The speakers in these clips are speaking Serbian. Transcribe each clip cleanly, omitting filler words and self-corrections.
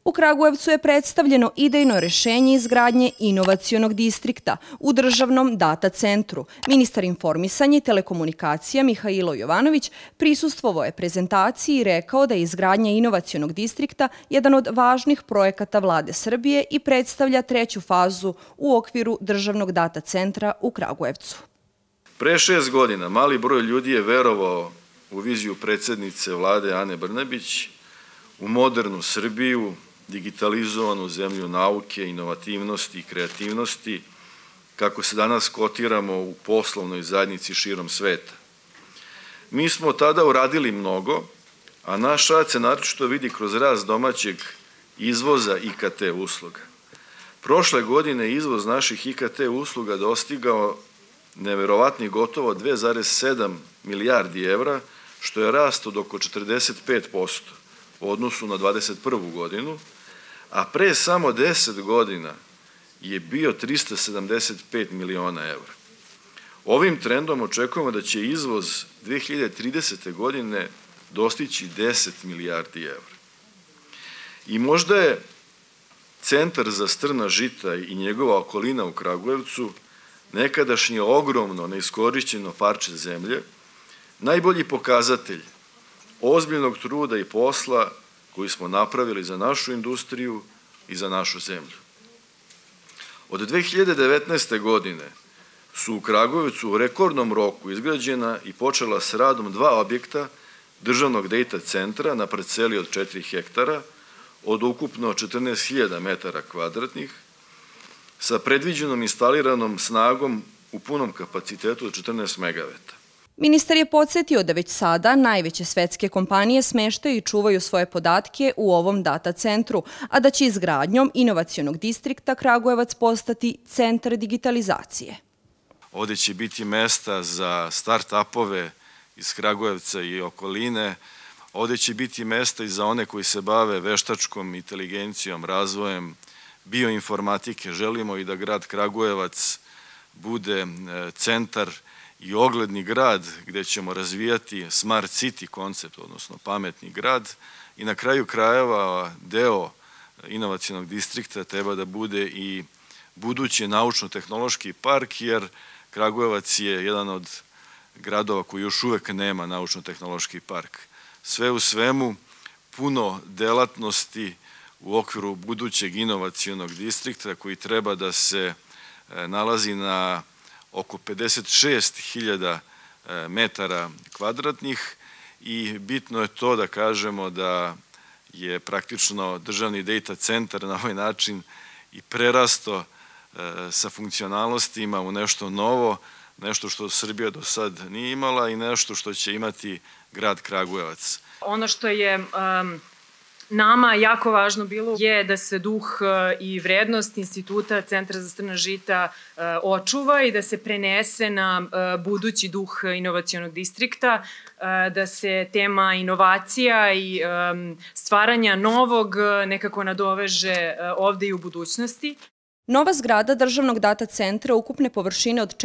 U Kragujevcu je predstavljeno idejno rešenje izgradnje inovacionog distrikta u državnom data centru. Ministar informisanja i telekomunikacija Mihailo Jovanović prisustvovao je prezentaciji i rekao da je izgradnja inovacionog distrikta jedan od važnih projekata Vlade Srbije i predstavlja treću fazu u okviru državnog data centra u Kragujevcu. Pre 6 godina mali broj ljudi je verovao u viziju predsjednice Vlade Ane Brnabić, u modernu Srbiju, digitalizovanu zemlju nauke, inovativnosti i kreativnosti, kako se danas kotiramo u poslovnoj zajednici širom sveta. Mi smo tada uradili mnogo, a naš rad se naročito vidi kroz rast domaćeg izvoza IKT usluga. Prošle godine izvoz naših IKT usluga dostigao neverovatnih gotovo 2,7 milijardi evra, što je rast od oko 45% u odnosu na 2021. godinu, a pre samo 10 godina je bio 375 miliona evra. Ovim trendom očekujemo da će izvoz 2030. godine dostići 10 milijardi evra. I možda je centar za strna žita i njegova okolina u Kragujevcu, nekadašnje ogromno neiskorišćeno parče zemlje, najbolji pokazatelj ozbiljnog truda i posla koji smo napravili za našu industriju i za našu zemlju. Od 2019. godine su u Kragujevcu u rekordnom roku izgrađena i počela s radom 2 objekta državnog data centra na parceli od 4 hektara od ukupno 14.000 metara kvadratnih sa predviđenom instaliranom snagom u punom kapacitetu od 14 megavata. Ministar je podsjetio da već sada najveće svetske kompanije smeštaju i čuvaju svoje podatke u ovom data centru, a da će izgradnjom inovacionog distrikta Kragujevac postati centar digitalizacije. Ovdje će biti mesta za start-upove iz Kragujevca i okoline, ovdje će biti mesta i za one koji se bave veštačkom inteligencijom, razvojem, bioinformatike. Želimo i da grad Kragujevac bude centar i ogledni grad gde ćemo razvijati smart city koncept, odnosno pametni grad, i na kraju krajeva deo inovacionog distrikta treba da bude i budući naučno-tehnološki park, jer Kragujevac je jedan od gradova koji još uvek nema naučno-tehnološki park. Sve u svemu, puno delatnosti u okviru budućeg inovacionog distrikta koji treba da se nalazi na oko 56.000 metara kvadratnih, i bitno je to da kažemo da je praktično državni data centar na ovaj način i prerasto sa funkcionalnostima u nešto novo, nešto što Srbija do sad nije imala i nešto što će imati grad Kragujevac. Ono što je nama jako važno bilo je da se duh i vrednost instituta Centra za strna žita očuva i da se prenese na budući duh inovacionog distrikta, da se tema inovacija i stvaranja novog nekako nadoveže ovde i u budućnosti. Nova zgrada državnog data centra ukupne površine od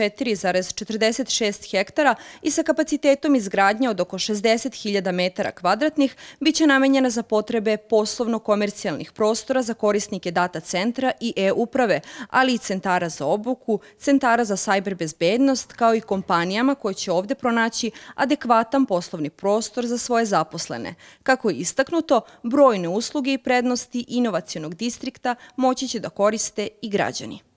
4,46 hektara i sa kapacitetom izgradnje od oko 60.000 metara kvadratnih biće namenjena za potrebe poslovno-komercijalnih prostora za korisnike data centra i e-uprave, ali i centara za obuku, centara za sajber bezbednost, kao i kompanijama koje će ovde pronaći adekvatan poslovni prostor za svoje zaposlene. Kako je istaknuto, brojne usluge i prednosti inovacionog distrikta moći će da koriste i građani.